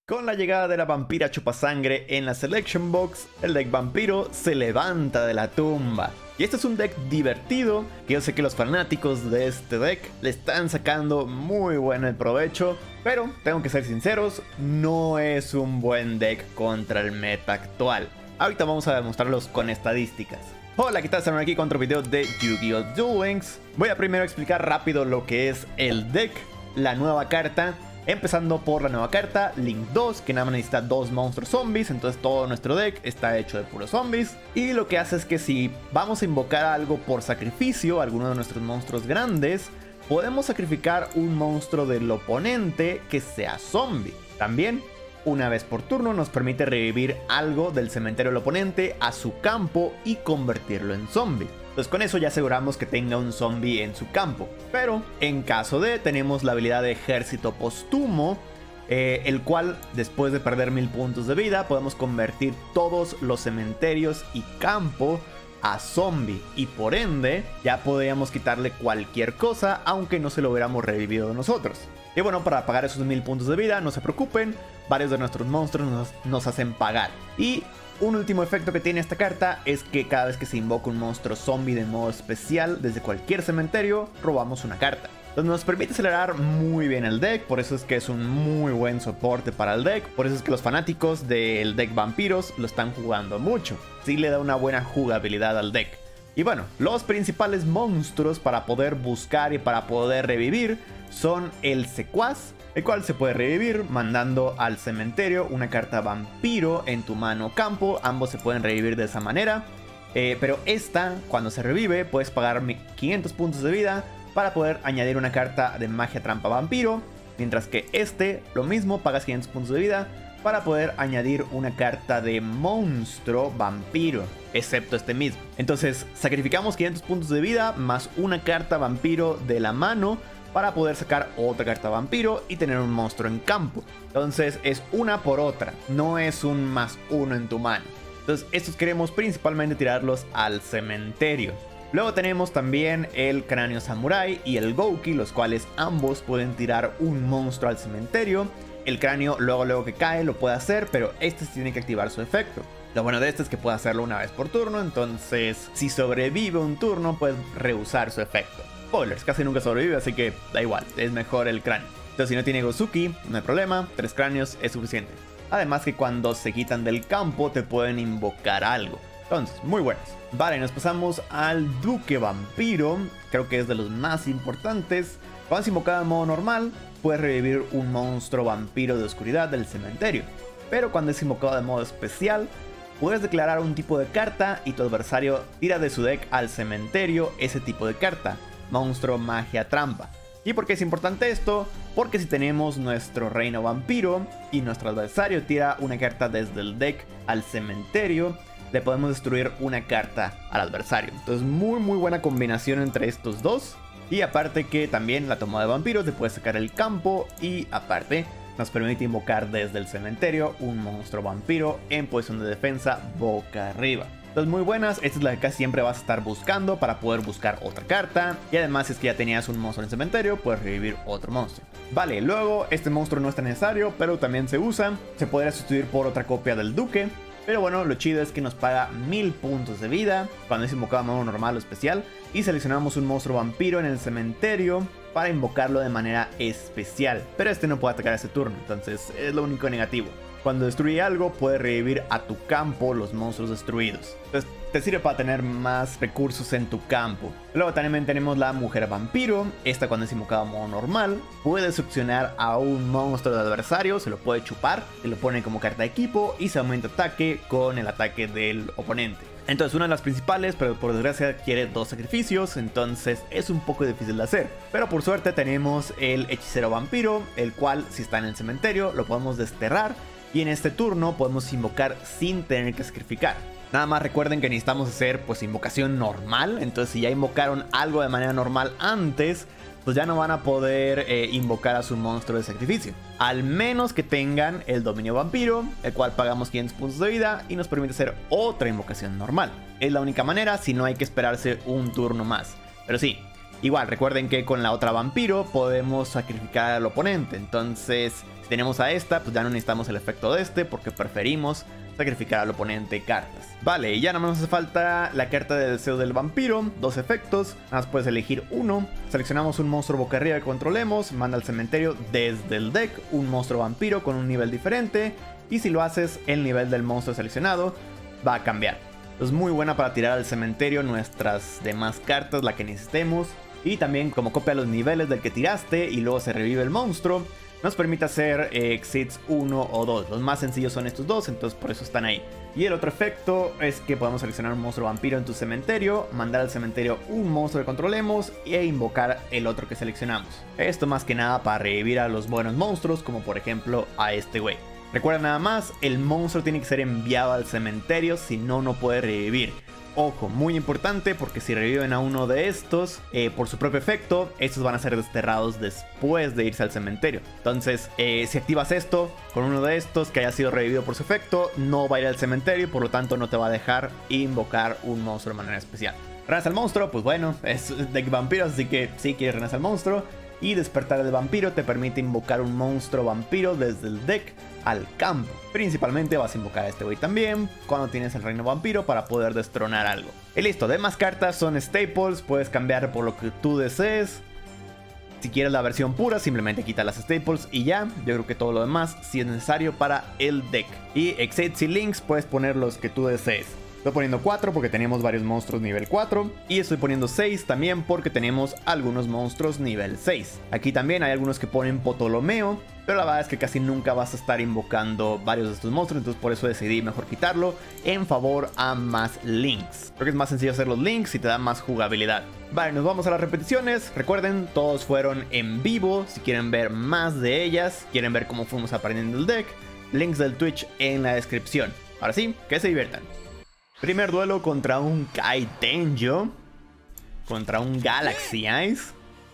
Con la llegada de la vampira chupasangre en la Selection Box, el deck vampiro se levanta de la tumba. Y este es un deck divertido, que yo sé que los fanáticos de este deck le están sacando muy buen el provecho, pero tengo que ser sinceros, no es un buen deck contra el meta actual. Ahorita vamos a demostrarlos con estadísticas. Hola, ¿qué tal? Estamos aquí con otro video de Yu-Gi-Oh! Duel Links. Voy a primero explicar rápido lo que es el deck, la nueva carta. Empezando por la nueva carta, Link 2, que nada más necesita 2 monstruos zombies, entonces todo nuestro deck está hecho de puros zombies. Y lo que hace es que si vamos a invocar algo por sacrificio, alguno de nuestros monstruos grandes, podemos sacrificar un monstruo del oponente que sea zombie. También, una vez por turno nos permite revivir algo del cementerio del oponente a su campo y convertirlo en zombie. Entonces con eso ya aseguramos que tenga un zombie en su campo. Pero en caso de, tenemos la habilidad de Ejército Póstumo, el cual después de perder 1000 puntos de vida podemos convertir todos los cementerios y campo a zombie. Y por ende ya podríamos quitarle cualquier cosa aunque no se lo hubiéramos revivido nosotros. Y bueno, para pagar esos 1000 puntos de vida, no se preocupen, varios de nuestros monstruos nos hacen pagar. Y un último efecto que tiene esta carta es que cada vez que se invoca un monstruo zombie de modo especial desde cualquier cementerio, robamos una carta. Entonces nos permite acelerar muy bien el deck, por eso es que es un muy buen soporte para el deck, por eso es que los fanáticos del deck vampiros lo están jugando mucho. Sí le da una buena jugabilidad al deck. Y bueno, los principales monstruos para poder buscar y para poder revivir son el secuaz, el cual se puede revivir mandando al cementerio una carta vampiro en tu mano o campo. Ambos se pueden revivir de esa manera, pero esta, cuando se revive, puedes pagar 500 puntos de vida para poder añadir una carta de magia trampa vampiro, mientras que este, lo mismo, pagas 500 puntos de vida para poder añadir una carta de monstruo vampiro, excepto este mismo. Entonces sacrificamos 500 puntos de vida más una carta vampiro de la mano para poder sacar otra carta vampiro y tener un monstruo en campo. Entonces es una por otra, no es un más uno en tu mano. Entonces estos queremos principalmente tirarlos al cementerio. Luego tenemos también el Cráneo Samurai y el Gouki, los cuales ambos pueden tirar un monstruo al cementerio. El cráneo luego que cae lo puede hacer, pero este sí tiene que activar su efecto. Lo bueno de este es que puede hacerlo una vez por turno, entonces si sobrevive un turno puedes rehusar su efecto. Spoilers, casi nunca sobrevive, así que da igual, es mejor el cráneo. Entonces si no tiene Gozuki, no hay problema, 3 cráneos es suficiente. Además que cuando se quitan del campo te pueden invocar algo. Entonces, muy buenos. Vale, nos pasamos al Duque Vampiro, creo que es de los más importantes. Cuando es invocado en modo normal, puedes revivir un monstruo vampiro de oscuridad del cementerio. Pero cuando es invocado de modo especial, puedes declarar un tipo de carta y tu adversario tira de su deck al cementerio ese tipo de carta. Monstruo, magia, trampa. ¿Y por qué es importante esto? Porque si tenemos nuestro reino vampiro y nuestro adversario tira una carta desde el deck al cementerio, le podemos destruir una carta al adversario. Entonces muy buena combinación entre estos dos. Y aparte que también la toma de vampiros te puede sacar el campo y aparte nos permite invocar desde el cementerio un monstruo vampiro en posición de defensa boca arriba. Entonces muy buenas, esta es la que casi siempre vas a estar buscando para poder buscar otra carta. Y además si es que ya tenías un monstruo en el cementerio, puedes revivir otro monstruo. Vale, luego este monstruo no está necesario, pero también se usa. Se podría sustituir por otra copia del Duque. Pero bueno, lo chido es que nos paga 1000 puntos de vida cuando es invocado a modo normal o especial. Y seleccionamos un monstruo vampiro en el cementerio para invocarlo de manera especial. Pero este no puede atacar ese turno, entonces es lo único negativo. Cuando destruye algo, puede revivir a tu campo los monstruos destruidos. Entonces te sirve para tener más recursos en tu campo. Luego también tenemos la Mujer Vampiro. Esta cuando es invocada a modo normal, puede succionar a un monstruo de adversario, se lo puede chupar, se lo pone como carta de equipo y se aumenta ataque con el ataque del oponente. Entonces una de las principales, pero por desgracia quiere 2 sacrificios, entonces es un poco difícil de hacer. Pero por suerte tenemos el Hechicero Vampiro, el cual si está en el cementerio lo podemos desterrar. Y en este turno podemos invocar sin tener que sacrificar. Nada más recuerden que necesitamos hacer pues invocación normal. Entonces si ya invocaron algo de manera normal antes, pues ya no van a poder invocar a su monstruo de sacrificio. Al menos que tengan el Dominio Vampiro, el cual pagamos 500 puntos de vida y nos permite hacer otra invocación normal. Es la única manera, si no hay que esperarse un turno más. Pero sí, igual recuerden que con la otra vampiro podemos sacrificar al oponente. Entonces tenemos a esta, pues ya no necesitamos el efecto de este porque preferimos sacrificar al oponente cartas. Vale, y ya nada más hace falta la carta de deseo del vampiro, 2 efectos, nada más puedes elegir uno. Seleccionamos un monstruo boca arriba que controlemos, manda al cementerio desde el deck un monstruo vampiro con un nivel diferente, y si lo haces, el nivel del monstruo seleccionado va a cambiar. Es muy buena para tirar al cementerio nuestras demás cartas, la que necesitemos, y también como copia los niveles del que tiraste y luego se revive el monstruo. Nos permite hacer exits 1 o 2. Los más sencillos son estos dos, entonces por eso están ahí. Y el otro efecto es que podemos seleccionar un monstruo vampiro en tu cementerio, mandar al cementerio un monstruo que controlemos e invocar el otro que seleccionamos. Esto más que nada para revivir a los buenos monstruos, como por ejemplo a este güey. Recuerda nada más, el monstruo tiene que ser enviado al cementerio, si no, no puede revivir. Ojo, muy importante, porque si reviven a uno de estos, por su propio efecto, estos van a ser desterrados después de irse al cementerio. Entonces, si activas esto con uno de estos que haya sido revivido por su efecto, no va a ir al cementerio y por lo tanto no te va a dejar invocar un monstruo de manera especial. Renace al monstruo, pues bueno, es deck vampiro, así que sí quieres renacer al monstruo. Y despertar el vampiro te permite invocar un monstruo vampiro desde el deck al campo. Principalmente vas a invocar a este güey también cuando tienes el reino vampiro para poder destronar algo. Y listo, demás cartas son staples, puedes cambiar por lo que tú desees. Si quieres la versión pura, simplemente quita las staples y ya. Yo creo que todo lo demás sí es necesario para el deck. Y exits y links puedes poner los que tú desees. Estoy poniendo 4 porque tenemos varios monstruos nivel 4. Y estoy poniendo 6 también porque tenemos algunos monstruos nivel 6. Aquí también hay algunos que ponen Ptolomeo, pero la verdad es que casi nunca vas a estar invocando varios de estos monstruos. Entonces por eso decidí mejor quitarlo en favor a más links. Creo que es más sencillo hacer los links y te da más jugabilidad. Vale, nos vamos a las repeticiones. Recuerden, todos fueron en vivo. Si quieren ver más de ellas, quieren ver cómo fuimos aprendiendo el deck, links del Twitch en la descripción. Ahora sí, que se diviertan. Primer duelo contra un Kai Tenjo, contra un Galaxy Ice.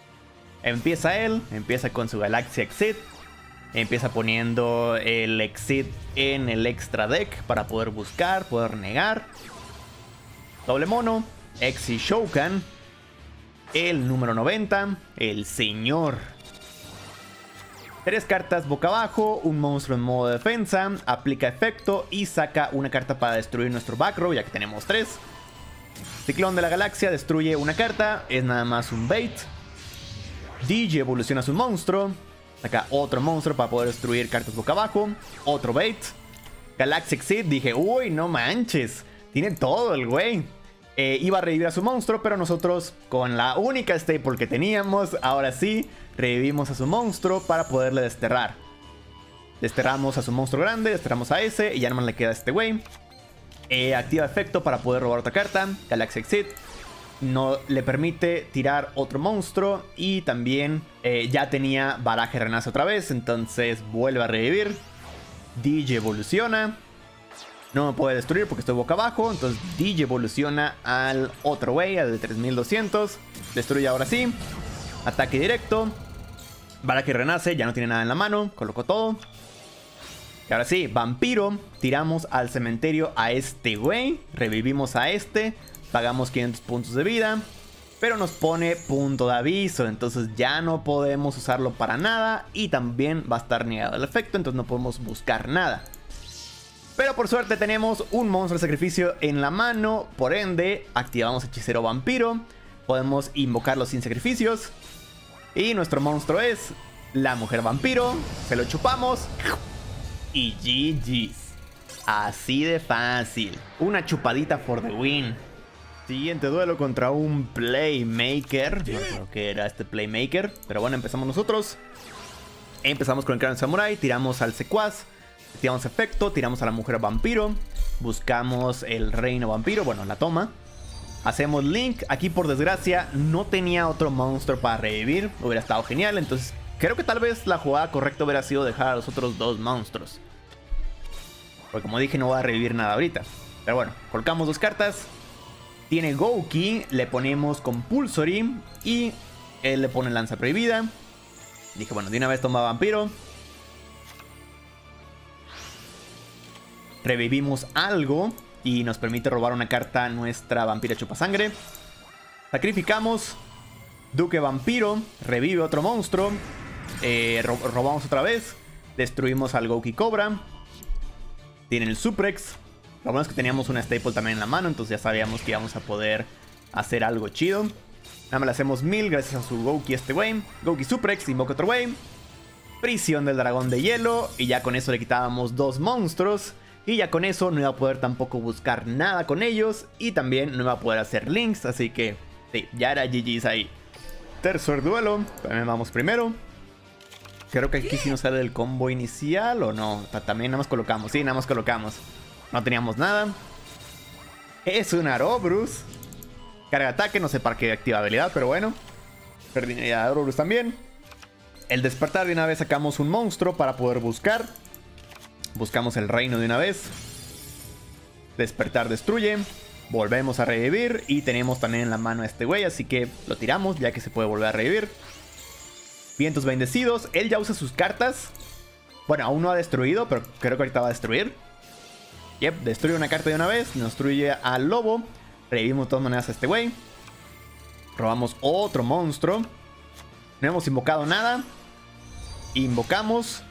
Empieza él, empieza con su Galaxy Exit. Empieza poniendo el Exit en el extra deck para poder buscar, poder negar. Doble mono, Exi Shoukan. El número 90, el señor. 3 cartas boca abajo, un monstruo en modo defensa, aplica efecto y saca una carta para destruir nuestro back row, ya que tenemos 3. Ciclón de la Galaxia destruye una carta, es nada más un bait. DJ evoluciona su monstruo, saca otro monstruo para poder destruir cartas boca abajo, otro bait. Galaxy Exit, dije, uy, no manches, tiene todo el güey. Iba a revivir a su monstruo, pero nosotros con la única staple que teníamos, ahora sí, revivimos a su monstruo para poderle desterrar. Desterramos a su monstruo grande, desterramos a ese y ya nomás le queda a este güey. Activa efecto para poder robar otra carta, Galaxy Exit. No le permite tirar otro monstruo y también ya tenía baraje renace otra vez, entonces vuelve a revivir. DJ evoluciona. No me puede destruir porque estoy boca abajo. Entonces DJ evoluciona al otro güey, al de 3200. Destruye ahora sí. Ataque directo. Baraje renace, ya no tiene nada en la mano. Colocó todo. Y ahora sí, vampiro. Tiramos al cementerio a este güey. Revivimos a este. Pagamos 500 puntos de vida. Pero nos pone punto de aviso. Entonces ya no podemos usarlo para nada. Y también va a estar negado el efecto. Entonces no podemos buscar nada. Pero por suerte tenemos un monstruo de sacrificio en la mano. Por ende, activamos hechicero vampiro. Podemos invocarlo sin sacrificios. Y nuestro monstruo es la mujer vampiro. Se lo chupamos. Y GG's. Así de fácil. Una chupadita for the win. Siguiente duelo contra un Playmaker. No creo que era este Playmaker. Pero bueno, empezamos nosotros. Empezamos con el Cráneo Samurai. Tiramos al secuaz. Tiramos efecto, tiramos a la mujer vampiro. Buscamos el reino vampiro, bueno, la toma. Hacemos link, aquí por desgracia no tenía otro monstruo para revivir. Hubiera estado genial, entonces creo que tal vez la jugada correcta hubiera sido dejar a los otros 2 monstruos. Porque como dije no voy a revivir nada ahorita. Pero bueno, colocamos 2 cartas. Tiene Gouki, le ponemos Compulsory y él le pone lanza prohibida. Dije bueno, de una vez toma vampiro. Revivimos algo y nos permite robar una carta a nuestra vampira chupasangre. Sacrificamos. Duque vampiro. Revive otro monstruo. Robamos otra vez. Destruimos al Gouki Cobra. Tiene el Suprex. Lo bueno es que teníamos una staple también en la mano, entonces ya sabíamos que íbamos a poder hacer algo chido. Nada más le hacemos 1000 gracias a su Gouki este güey. Gouki Suprex, invoca otro güey. Prisión del dragón de hielo. Y ya con eso le quitábamos 2 monstruos. Y ya con eso no iba a poder tampoco buscar nada con ellos. Y también no iba a poder hacer links. Así que sí, ya era GG's ahí. Tercer duelo. También vamos primero. Creo que aquí sí nos sale el combo inicial o no. También nada más colocamos. Sí, nada más colocamos. No teníamos nada. Es un Arobrus. Carga ataque, no sé para qué activa habilidad, pero bueno. Jardinería de Arobrus también. El despertar, de una vez sacamos un monstruo para poder buscar. Buscamos el reino de una vez. Despertar destruye. Volvemos a revivir. Y tenemos también en la mano a este güey, así que lo tiramos ya que se puede volver a revivir. Vientos bendecidos. Él ya usa sus cartas. Bueno, aún no ha destruido, pero creo que ahorita va a destruir. Yep, destruye una carta de una vez. Nos destruye al lobo. Revivimos de todas maneras a este güey. Robamos otro monstruo. No hemos invocado nada. Invocamos.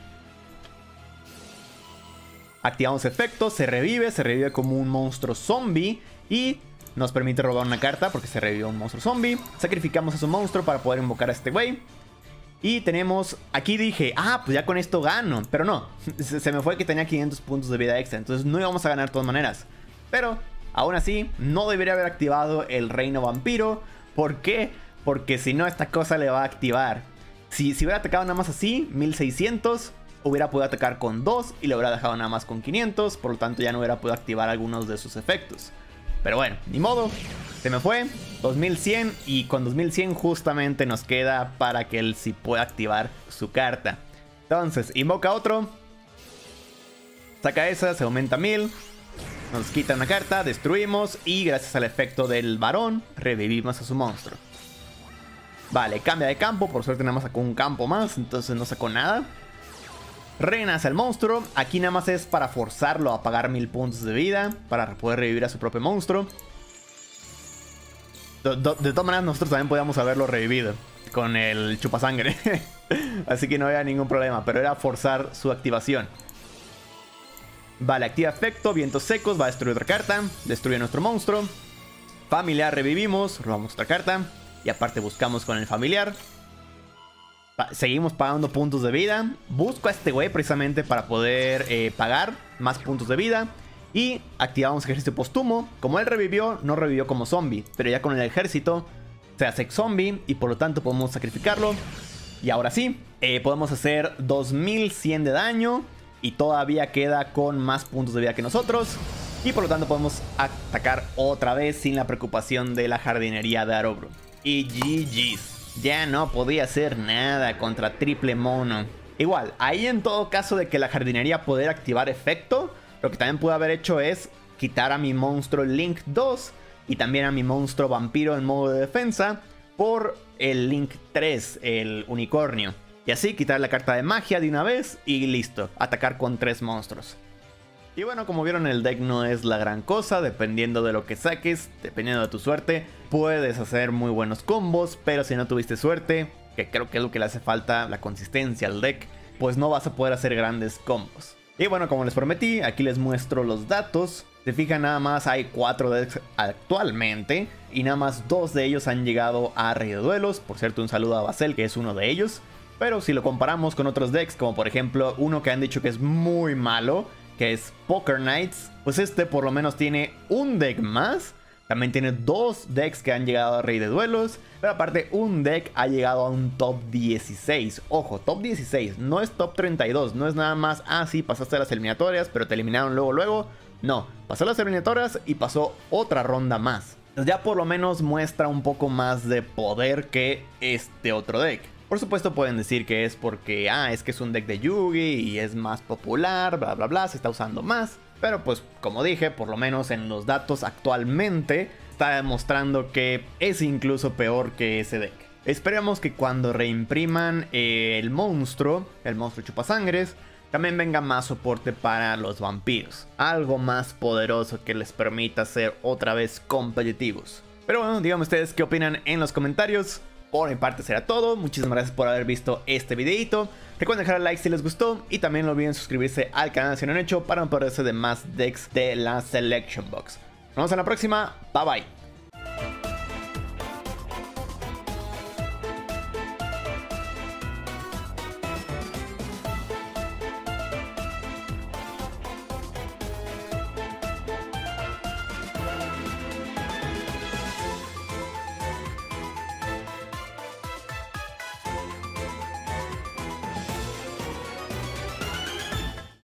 Activamos efectos. Se revive como un monstruo zombie. Y nos permite robar una carta porque se revivió un monstruo zombie. Sacrificamos a su monstruo para poder invocar a este güey. Y tenemos, aquí dije, pues ya con esto gano. Pero no, se me fue que tenía 500 puntos de vida extra. Entonces no íbamos a ganar de todas maneras. Pero aún así, no debería haber activado el reino vampiro. ¿Por qué? Porque si no, esta cosa le va a activar. Si hubiera atacado nada más así, 1600, hubiera podido atacar con 2 y le hubiera dejado nada más con 500. Por lo tanto, ya no hubiera podido activar algunos de sus efectos. Pero bueno, ni modo. Se me fue. 2100. Y con 2100 justamente nos queda para que él sí pueda activar su carta. Entonces, invoca otro. Saca esa, se aumenta 1000. Nos quita una carta, destruimos. Y gracias al efecto del varón, revivimos a su monstruo. Vale, cambia de campo. Por suerte nada más sacó un campo más. Entonces no sacó nada. Renace al monstruo. Aquí nada más es para forzarlo a pagar 1000 puntos de vida. Para poder revivir a su propio monstruo. De todas maneras nosotros también podíamos haberlo revivido con el chupasangre. Así que no había ningún problema. Pero era forzar su activación. Vale, activa efecto. Vientos secos. Va a destruir otra carta. Destruye nuestro monstruo. Familiar revivimos. Robamos otra carta. Y aparte buscamos con el familiar. Seguimos pagando puntos de vida. Busco a este güey precisamente para poder pagar más puntos de vida. Y activamos ejército póstumo. Como él revivió, no revivió como zombie. Pero ya con el ejército se hace zombie. Y por lo tanto podemos sacrificarlo. Y ahora sí, podemos hacer 2100 de daño. Y todavía queda con más puntos de vida que nosotros. Y por lo tanto podemos atacar otra vez sin la preocupación de la jardinería de Arobrus. Y GG's. Ya no podía hacer nada contra triple mono. Igual, ahí en todo caso de que la jardinería pudiera activar efecto, lo que también pude haber hecho es quitar a mi monstruo Link 2 y también a mi monstruo vampiro en modo de defensa por el Link 3, el unicornio. Y así quitar la carta de magia de una vez y listo, atacar con 3 monstruos. Y bueno, como vieron, el deck no es la gran cosa. Dependiendo de lo que saques, dependiendo de tu suerte, puedes hacer muy buenos combos. Pero si no tuviste suerte, que creo que es lo que le hace falta, la consistencia al deck, pues no vas a poder hacer grandes combos. Y bueno, como les prometí, aquí les muestro los datos. Se fijan, nada más hay 4 decks actualmente. Y nada más 2 de ellos han llegado a Rey de Duelos. Por cierto, un saludo a Basel, que es uno de ellos. Pero si lo comparamos con otros decks, como por ejemplo uno que han dicho que es muy malo, que es Poker Knights, pues este por lo menos tiene un deck más. También tiene 2 decks que han llegado a Rey de Duelos. Pero aparte un deck ha llegado a un top 16. Ojo, top 16, no es top 32. No es nada más, sí, pasaste a las eliminatorias, pero te eliminaron luego. No, pasó a las eliminatorias y pasó otra ronda más. Entonces ya por lo menos muestra un poco más de poder que este otro deck. Por supuesto pueden decir que es porque, es que es un deck de Yugi y es más popular, bla bla bla, se está usando más. Pero pues como dije, por lo menos en los datos actualmente está demostrando que es incluso peor que ese deck. Esperemos que cuando reimpriman el monstruo chupasangres, también venga más soporte para los vampiros. Algo más poderoso que les permita ser otra vez competitivos. Pero bueno, díganme ustedes qué opinan en los comentarios. Por mi parte será todo, muchísimas gracias por haber visto este videito. Recuerden dejar el like si les gustó y también no olviden suscribirse al canal si no lo han hecho para no perderse de más decks de la Selection Box. Nos vemos en la próxima, bye bye.